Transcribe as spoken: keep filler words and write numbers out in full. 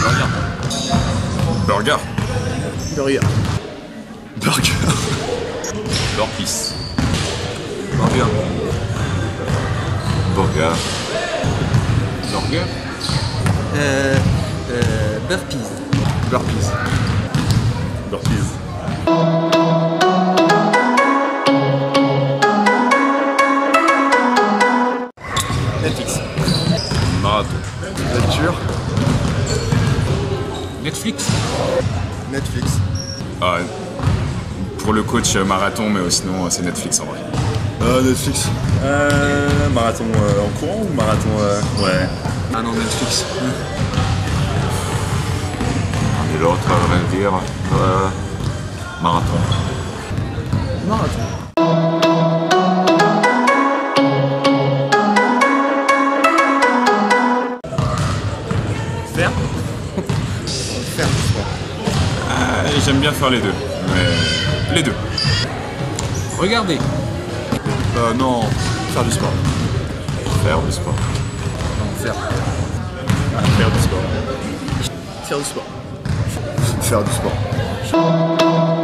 Burger. Burger. Burger. Burpees. Burger. Burger. Burger. Euh, euh, burpees. Burpees. Burpees. Netflix. Marathon. Nature. Netflix. Netflix. Ah, pour le coach euh, marathon, mais euh, sinon euh, c'est Netflix en vrai. Euh, Netflix. Euh, marathon euh, en courant ou marathon euh... Ouais. Ah non, Netflix. Et l'autre, on va dire euh, marathon. Marathon. Faire. Faire du sport. Ah, j'aime bien faire les deux, mais les deux. Regardez. Euh, non, faire du sport. Faire du sport. Non, faire. Ah, faire du sport. Faire du sport. Faire du sport.